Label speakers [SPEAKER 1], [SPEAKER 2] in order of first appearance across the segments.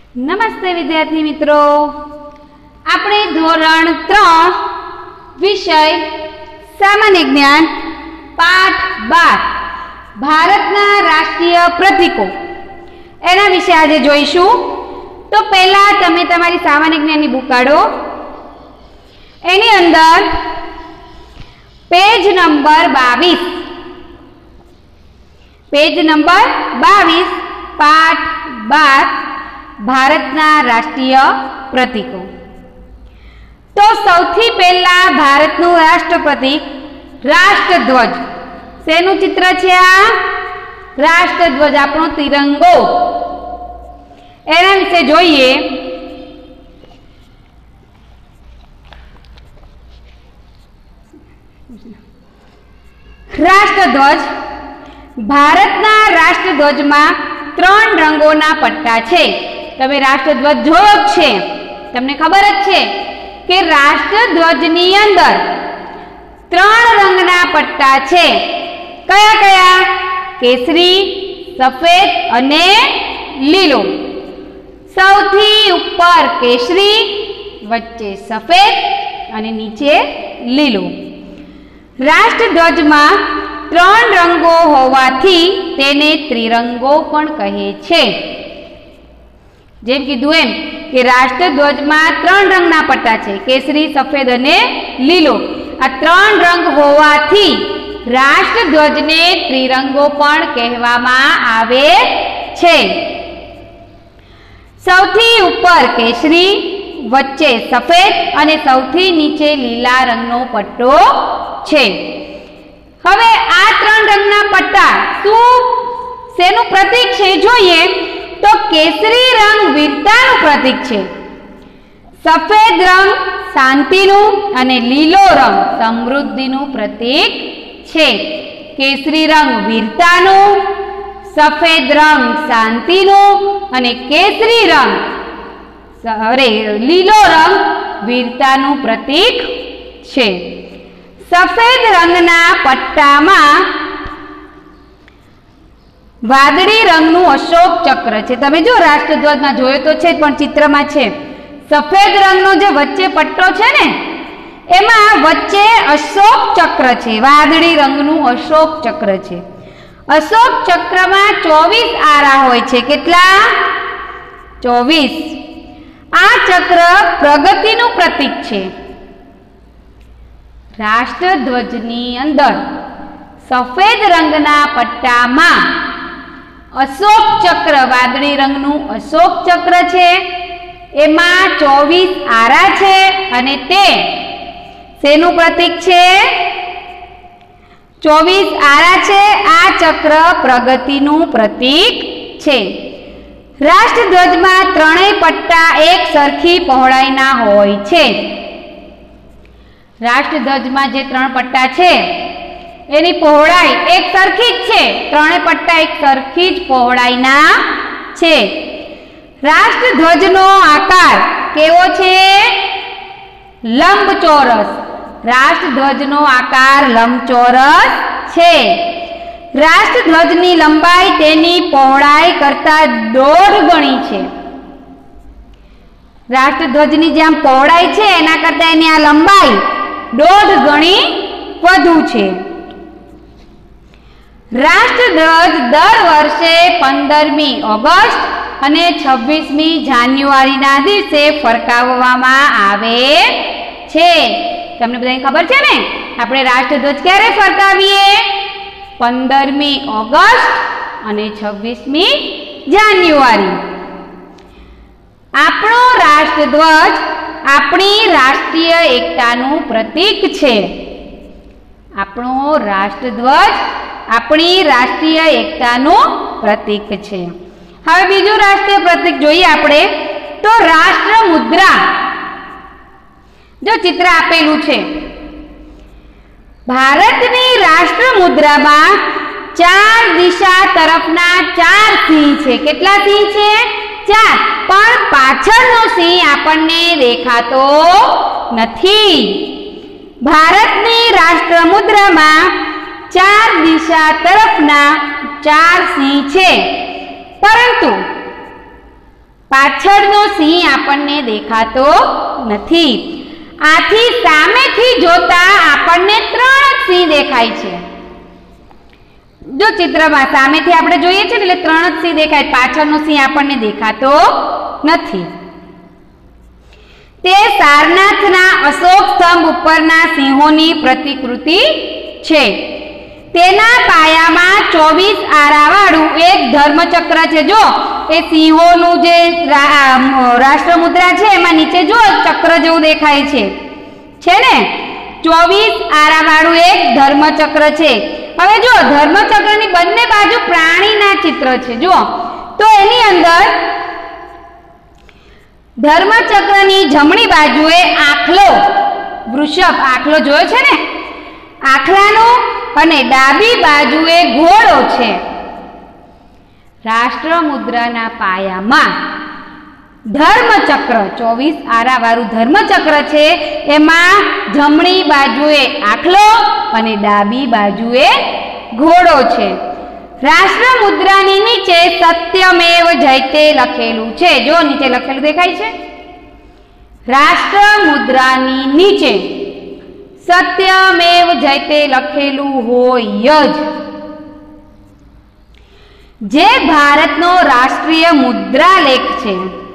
[SPEAKER 1] નમસ્તે વિદ્યાર્થી મિત્રો, આપણે ધોરણ 3 વિષય સામાન્ય જ્ઞાન પાઠ 12 ભારતના રાષ્ટ્રીય પ્રતીકો એના વિશે આજે જોઈશું। તો પહેલા તમે તમારી સામાન્ય જ્ઞાનની બુક કાઢો, એની અંદર પેજ નંબર 22 પાઠ 12 भारतना राष्ट्रीय प्रतीकों। तो सौथी पहला भारतनु राष्ट्र प्रतीक राष्ट्रध्वज। शेनु चित्र छे आ? राष्ट्रध्वज, आपणो तिरंगो। एना विषे जोईए। राष्ट्रध्वज, भारतना राष्ट्रध्वज में 3 रंगोना पट्टा छे। तमे राष्ट्रध्वज जोयो छे, तमने खबर ज छे के राष्ट्रध्वजनी अंदर 3 रंगना पट्टा छे। कया कया? केसरी, सफेद अने लीलो। सौथी ऊपर केसरी, वच्चे सफेद अने नीचे लीलो। राष्ट्रध्वज में 3 रंगो होवाथी तेने त्रिरंगो पण कहे छे। जेम कीधुं एम के राष्ट्रध्वज में 3 रंगना पट्टा छे, केसरी, सफेद अने लीलो। आ 3 रंग होवाथी राष्ट्रध्वज ने त्रिरंगो पण कहेवामां आवे छे। सौथी ऊपर केसरी, वच्चे सफेद अने सौथी नीचे लीला रंगनो पट्टो छे। हवे आ 3 रंगना पट्टा शेनु प्रतीक छे जोईए। तो केसरी रंग वीरतानु प्रतीक छे, सफेद रंग शांतिनु अने लीलो रंग समृद्धिनु प्रतीक छे। केसरी रंग वीरतानु, सफेद रंग शांतिनु अने केसरी रंग लीलो रंग वीरतानु प्रतीक छे। सफेद रंगना पट्टामां वादળી रंगનું अशोक चक्र छे। तमे जो राष्ट्रध्वजमां जोयो तो छे पण चित्रमां छे। सफेद रंगनो जे वच्चे पट्टो छे ने एमां वच्चे अशोक चक्र छे, वादળી रंगનું अशोक चक्र छे। अशोक चक्रमां 24 आरा होय छे। केटला? 24। आ चक्र प्रगतिनुं प्रतीक छे। राष्ट्रध्वजनी अंदर सफेद रंगना पट्टामां अशोक चक्र, वादળી रंगનું अशोक चक्र छे। एमां 24 आरा छे अने ते शेनु प्रतीक छे? 24 आरा छे। आ चक्र प्रगतिनुं प्रतीक छे। राष्ट्रध्वजमां 3 पट्टा एक सरखी पहोळाईना होय छे। राष्ट्रध्वजमां जे 3 पट्टा छे एनी पहोळाई एक सरखी ज छे। 3 पट्टा एक सरखी ज पहोळाईना छे। राष्ट्रध्वजनो आकार केवो छे? लंबचोरस। राष्ट्रध्वजनो आकार लंबचोरस छे। राष्ट्रध्वजनी लंबाई तेनी पहोळाई करता 1.5 गणी छे। राष्ट्रध्वजनी जे आम पहोळाई छे एना करता एनी आ लंबाई 1.5 गणी वधु छे। राष्ट्रध्वज दर वर्षे 15मी ऑगस्ट अने 26मी जान्युआरीना दिवसे फरकाववामां आवे छे। तमने बधाने खबर छे ने आपणे राष्ट्रध्वज क्यारे फरकावीए? 15मी ऑगस्ट अने 26मी जान्युआरी। आपणो राष्ट्रध्वज आपणी राष्ट्रीय एकतानुं प्रतीक छे। आपणो राष्ट्रध्वज अपनी राष्ट्रीय एकतानु प्रतीक छे। हवे बीजू राष्ट्रीय प्रतीक जोईए आपणे तो राष्ट्र मुद्रा। जो चित्र आपेलू छे, भारतनी राष्ट्र मुद्रामां 4 दिशा तरफना 4 सिंह छे। केटला सिंह छे? 4। पण पाछळनो सिंह आपणने देखातो नथी। भारतनी राष्ट्र मुद्रामां 4 दिशा तरफना 4 सिंह छे, परंतु પાછળનો સિંહ આપણને દેખાતો નથી. આથી સામેથી જોતા આપણને 3 જ સિંહ દેખાય છે. જો ચિત્રમાં સામેથી આપણે જોઈએ છે એટલે 3 જ સિંહ દેખાય, પાછળનો સિંહ આપણને દેખાતો નથી. તે સારનાથના અશોક સ્તંભ ઉપરના સિંહોની પ્રતિકૃતિ છે. તેના પાયામાં 24 આરાવાળું એક ધર્મચક્ર છે. જો એ સિંહોનું જે રાષ્ટ્રમુદ્રા છે એમાં નીચે જો ચક્ર જેવું દેખાય છે ને, 24 આરાવાળું એક ધર્મચક્ર છે. હવે જો ધર્મચક્રની બંને બાજુ પ્રાણીના ચિત્ર છે. જો તો એની અંદર ધર્મચક્રની જમણી બાજુએ આખલો, વૃષભ આખલો જોયો છે ને, આખલાનો, અને ડાબી બાજુએ ઘોડો છે. રાષ્ટ્રમુદ્રાના પાયામાં ધર્મચક્ર 24 આરાવાળું ધર્મચક્ર છે. એમાં જમણી બાજુએ આખલો અને ડાબી બાજુએ ઘોડો છે. રાષ્ટ્રમુદ્રાની નીચે સત્યમેવ જયતે લખેલું છે. જો નીચે લખેલું દેખાય છે. રાષ્ટ્રમુદ્રાની નીચે સત્યમેવ જયતે લખેલું હોય જ. જે ભારતનો રાષ્ટ્રીય મુદ્રાલેખ છે.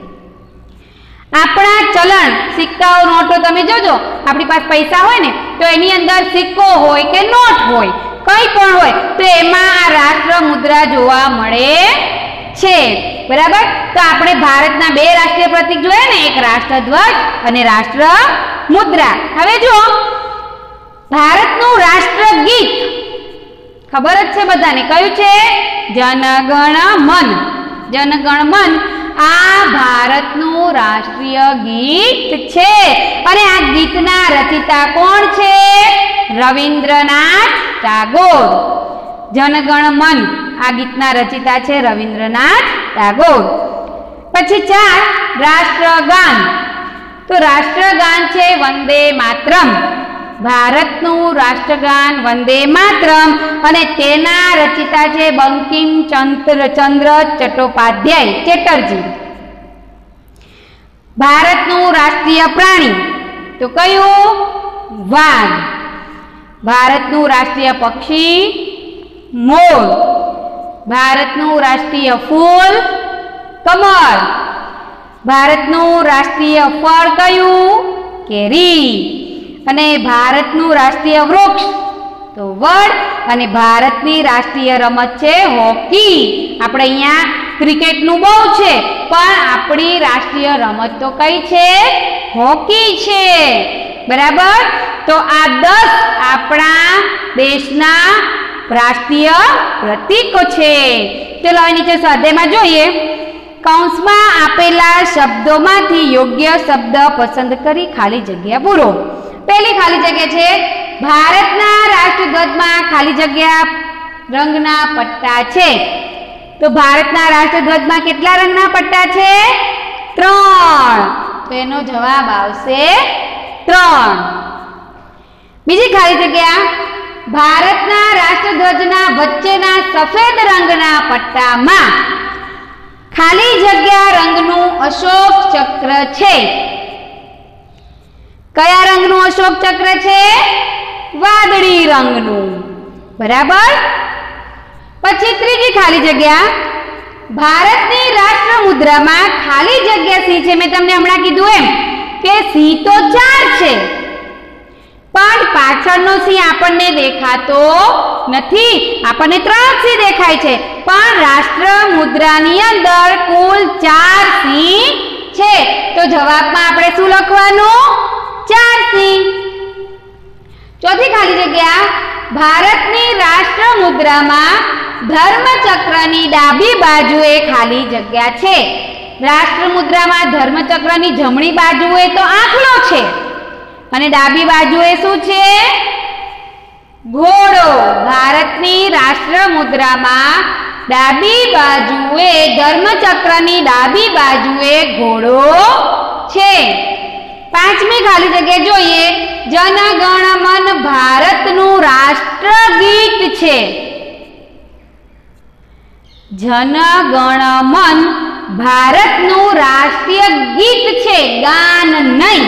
[SPEAKER 1] આપણા ચલણ સિક્કાઓ નોટો તમે જોજો, આપણી પાસે પૈસા હોય ને તો એની અંદર સિક્કો હોય કે નોટ હોય, કંઈ પણ હોય તો એમાં આ રાષ્ટ્ર મુદ્રા જોવા મળે છે. બરાબર. તો આપણે ભારતના 2 રાષ્ટ્રીય પ્રતીક જોયા ને, એક રાષ્ટ્રધ્વજ અને રાષ્ટ્ર મુદ્રા. હવે જો ભારતનું રાષ્ટ્રગીત ખબર જ છે બધાને, કયું છે? જનગણ મન. જનગણ મન આ ભારતનું રાષ્ટ્રીય ગીત છે. અને આ ગીતના રચિતા કોણ છે? રવિન્દ્રનાથ ટાગોર. જનગણ મન આ ગીતના રચિતા છે રવિન્દ્રનાથ ટાગોર. પછી 4 રાષ્ટ્રગાન. તો રાષ્ટ્રગાન છે વંદે માતરમ. ભારતનું રાષ્ટ્રગાન વંદે માતરમ અને તેના રચિતા છે બંકિમ ચંદ્ર ચટ્ટોપાધ્યાય ચેટર્જી. ભારતનું રાષ્ટ્રીય પ્રાણી તો કયું? વાઘ. ભારતનું રાષ્ટ્રીય પક્ષી મોર. ભારતનું રાષ્ટ્રીય ફૂલ કમળ. ભારતનું રાષ્ટ્રીય ફળ કયું? કેરી. અને ભારતનું રાષ્ટ્રીય વૃક્ષ તો વડ. અને ભારતની રાષ્ટ્રીય રમત છે હોકી. આપણે અહીંયા ક્રિકેટનું બહુ છે પણ આપણી રાષ્ટ્રીય રમત તો કઈ છે? હોકી છે. બરાબર. તો આ 10 આપણા દેશના રાષ્ટ્રીય પ્રતીકો છે. ચલો હવે નીચે સ્વાધ્યાયમાં જોઈએ. કૌંસમાં આપેલા શબ્દોમાંથી યોગ્ય શબ્દ પસંદ કરી ખાલી જગ્યા પૂરો. પહેલી ખાલી જગ્યા છે ભારતના રાષ્ટ્રધ્વજમાં ખાલી જગ્યા રંગના પટ્ટા છે. તો ભારતના રાષ્ટ્રધ્વજમાં કેટલા રંગના પટ્ટા છે? 3. તો એનો જવાબ આવશે 3. બીજી ખાલી જગ્યા ભારતના રાષ્ટ્રધ્વજના વચ્ચેના સફેદ રંગના પટ્ટામાં ખાલી જગ્યા રંગનું અશોક ચક્ર છે. કયા રંગનું અશોક ચક્ર છે? વાદળી રંગનું. બરાબર. પછી ત્રીજી ખાલી જગ્યા ભારતની રાષ્ટ્ર મુદ્રામાં ખાલી જગ્યા સિંહ છે. મેં તમને હમણાં કીધું એમ કે સિંહ તો 4 છે પણ પાછળનો સિંહ આપણને દેખાતો નથી. આપણને 3 સિંહ દેખાય છે પણ રાષ્ટ્ર મુદ્રાની અંદર કુલ 4 સિંહ છે. તો જવાબમાં આપણે શું લખવાનું? 4 સિંહ. ચોથી ખાલી જગ્યા ભારતની રાષ્ટ્ર મુદ્રામાં ધર્મચક્રની ડાબી બાજુએ ખાલી જગ્યા છે. રાષ્ટ્ર મુદ્રામાં ધર્મચક્રની જમણી બાજુએ તો આંખલો છે અને ડાબી બાજુએ શું છે? ઘોડો. ભારતની રાષ્ટ્ર મુદ્રામાં ડાબી બાજુએ ધર્મચક્રની ડાબી બાજુએ ઘોડો છે. પાંચમી ખાલી જગ્યા જોઈએ. જન ગણ મન ભારતનું રાષ્ટ્રગીત છે. જન ગણ મન ભારતનું રાષ્ટ્રીય ગીત છે, ગાન નહીં.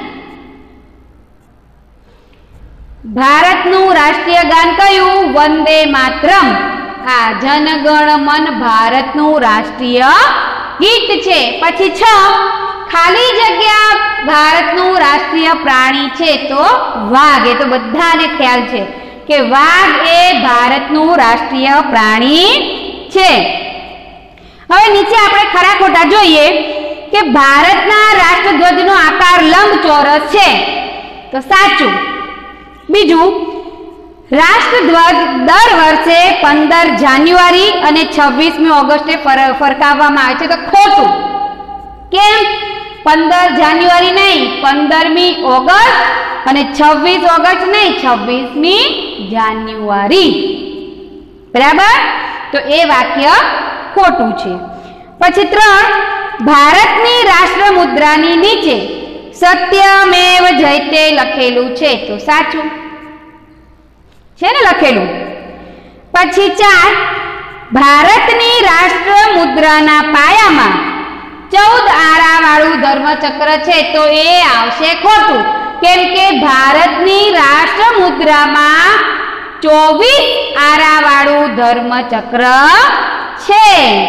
[SPEAKER 1] ભારતનું રાષ્ટ્રીય ગાન કયું? વંદે માતરમ. આ જનગણ મન ભારતનું રાષ્ટ્રીય ગીત છે. પછી 6 ખાલી જગ્યા ભારતનું રાષ્ટ્રીય પ્રાણી છે તો વાઘ. એ તો બધાને ખ્યાલ છે કે વાઘ એ ભારતનું રાષ્ટ્રીય પ્રાણી છે. હવે નીચે આપણે ખરા ખોટા જોઈએ કે ભારતના રાષ્ટ્રધ્વજનો આકાર લંબચોરસ છે તો સાચું. બીજું, રાષ્ટ્રધ્વજ દર વર્ષે 15 જાન્યુઆરી અને 26મી ઓગસ્ટે ફરકાવવામાં આવે છે તો ખોટું. કેમ? 15 જાન્યુઆરી નહીં, 15મી ઓગસ્ટ, અને 26 ઓગસ્ટ નહીં, 26મી જાન્યુઆરી. બરાબર? તો એ વાક્ય ખોટું છે. પછી 3 ભારતની રાષ્ટ્ર મુદ્રાની નીચે સત્યમેવ જયતે લખેલું છે તો સાચું છે ને લખેલું. પછી 4 ભારતની રાષ્ટ્ર મુદ્રાના પાયામાં 14 આરાવાળું ધર્મચક્ર છે તો એ આવશે ખોટું. કેમ કે ભારતની રાષ્ટ્ર મુદ્રામાં 24 આરાવાળું ધર્મચક્ર છે.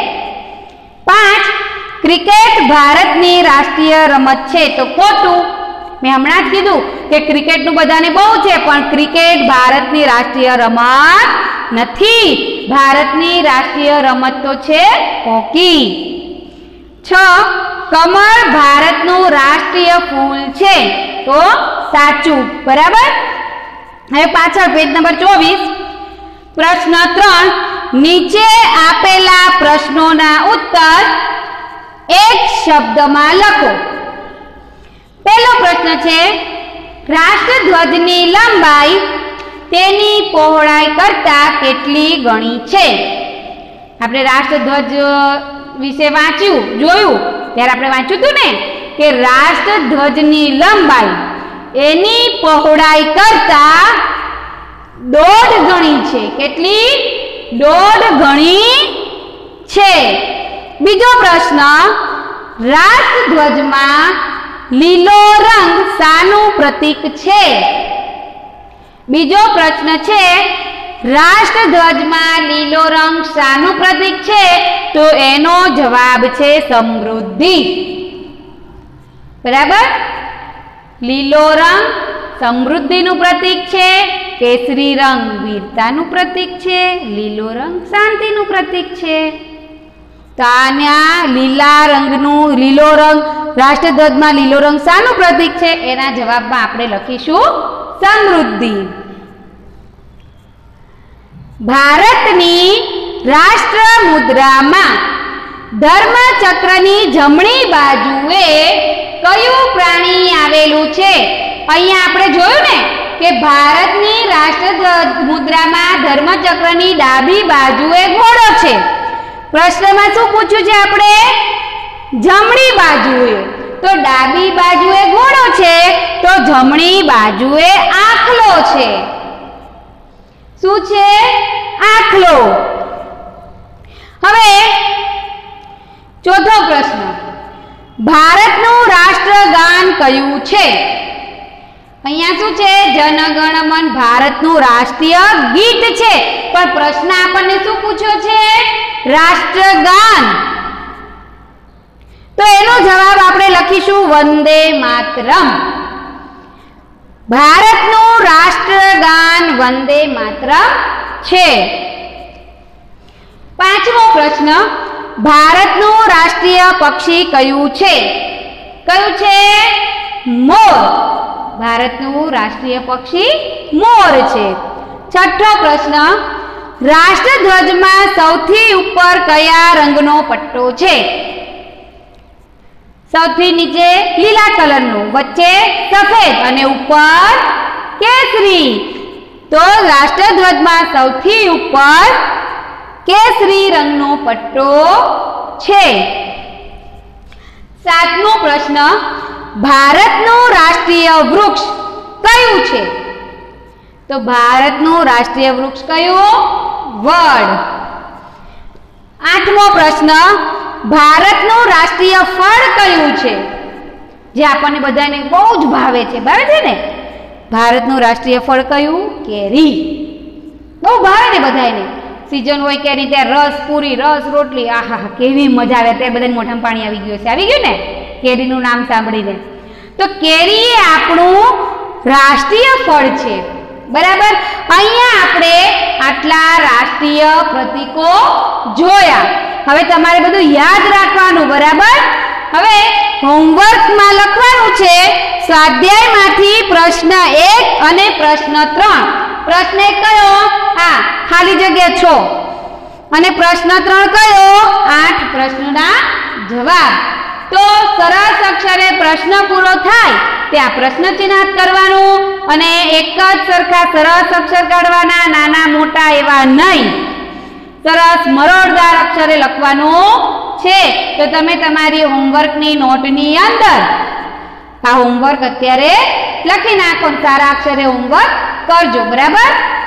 [SPEAKER 1] 5 ક્રિકેટ ભારતની રાષ્ટ્રીય રમત છે તો ખોટું. મેં હમણાં જ કીધું કે ક્રિકેટનું બધાને બહુ છે, પણ ક્રિકેટ ભારતની રાષ્ટ્રીય રમત નથી. ભારતની રાષ્ટ્રીય રમત તો છે હોકી. 6 કમળ ભારતનું રાષ્ટ્રીય ફૂલ છે તો સાચું. બરાબર? હવે પાછળ પેજ નંબર 24 પ્રશ્ન 3 નીચે આપેલા પ્રશ્નોના ઉત્તર એક શબ્દમાં લખો. પહેલો પ્રશ્ન છે રાષ્ટ્રધ્વજની લંબાઈ તેની પહોળાઈ કરતા કેટલી ગણી છે? આપણે રાષ્ટ્રધ્વજ વિશે જોયું ત્યારે આપણે વાંચ્યું હતું ને કે રાષ્ટ્રધ્વજની લંબાઈ એની પહોળાઈ કરતા 1.5 ગણી છે. કેટલી? 1.5 ગણી છે. બીજો પ્રશ્ન રાષ્ટ્રધ્વજમાં લીલો રંગ શાનું પ્રતીક છે? બીજો પ્રશ્ન છે રાષ્ટ્રધ્વજમાં લીલો રંગ શાનું પ્રતીક છે? તો એનો જવાબ છે સમૃદ્ધિ. બરાબર? લીલો રંગ સમૃદ્ધિનું પ્રતીક છે, કેસરી રંગ વીરતાનું પ્રતીક છે, લીલો રંગ શાંતિનું પ્રતીક છે. તો આના લીલો રંગ રાષ્ટ્રધ્વજમાં લીલો રંગ શાનું પ્રતીક છે? એના જવાબમાં આપણે લખીશું સમૃદ્ધિ. ભારતની રાષ્ટ્ર મુદ્રામાં ધર્મચક્રની જમણી બાજુએ કયું પ્રાણી આવેલું છે? અહીંયા આપણે જોયું ને કે ભારતની રાષ્ટ્ર મુદ્રામાં ધર્મચક્રની ડાબી બાજુએ ઘોડો છે. પ્રશ્નમાં શું પૂછ્યું છે આપણે? જમણી બાજુએ. તો ડાબી બાજુએ ઘોડો છે તો જમણી બાજુએ આખલો છે. શું છે? આખલો. હવે ચોથો પ્રશ્ન ભારતનું રાષ્ટ્રગાન કયું છે? અહીંયા શું છે? જનગણ મન ભારતનું રાષ્ટ્રીય ગીત છે. પણ પ્રશ્ન આપણને શું પૂછ્યો છે? રાષ્ટ્રગાન. તો એનો જવાબ આપણે લખીશું વંદે માતરમ. ભારતનું રાષ્ટ્રગાન વંદે માતરમ છે. પાંચમો પ્રશ્ન ભારતનું રાષ્ટ્રીય પક્ષી કયું છે? કયું છે? મોર. ભારતનું રાષ્ટ્રીય પક્ષી મોર છે. છઠ્ઠો પ્રશ્ન રાષ્ટ્રધ્વજમાં સૌથી ઉપર કયા રંગનો પટ્ટો છે? સૌથી નીચે લીલા કલરનો, વચ્ચે સફેદ અને ઉપર કેસરી. તો રાષ્ટ્રધ્વજમાં સૌથી ઉપર કેસરી રંગનો પટ્ટો છે. સાતમો પ્રશ્ન ભારતનું રાષ્ટ્રીય વૃક્ષ કયું છે? તો ભારતનું રાષ્ટ્રીય વૃક્ષ કયું? વડ. આઠમો પ્રશ્ન ભારતનું રાષ્ટ્રીય ફળ કયું છે? જે આપણને બધાને બહુ જ ભાવે છે ને? ભારતનું રાષ્ટ્રીય ફળ કયું? કેરી. બહુ ભાવે ને બધાને. સીઝન હોય કેરી ત્યાં રસ પૂરી, રસ રોટલી, આહા કેવી મજા આવે. અત્યારે બધાને મોઢામાં પાણી આવી ગયું છે. આવી ગયું ને કેરીનું નામ સાંભળીને? તો કેરી એ આપણું રાષ્ટ્રીય ફળ છે, બરાબર. અહીંયા આપણે આટલા રાષ્ટ્રીય પ્રતીકો જોયા. હવે તમારે બધું યાદ રાખવાનું, બરાબર. હવે હોમવર્કમાં લખવાનું છે સ્વાધ્યાયમાંથી પ્રશ્ન 1 અને પ્રશ્ન 3. પ્રશ્ન 1 કયો? આ ખાલી જગ્યા 6 અને પ્રશ્ન 3 કયો? 8 પ્રશ્નોના જવાબ. તો સરસ અક્ષરે પ્રશ્ન પૂરો થાય ત્યાં પ્રશ્ન ચિહ્નિત કરવાનું અને એક જ સરખા સરસ અક્ષર કાઢવાના, નાના મોટા એવા નહીં. સરસ મરોડદાર અક્ષરે લખવાનું છે. તો તમે તમારી હોમવર્કની નોટની અંદર આ હોમવર્ક અત્યારે લખી નાખો, સારા અક્ષરે હોમવર્ક કરજો, બરાબર.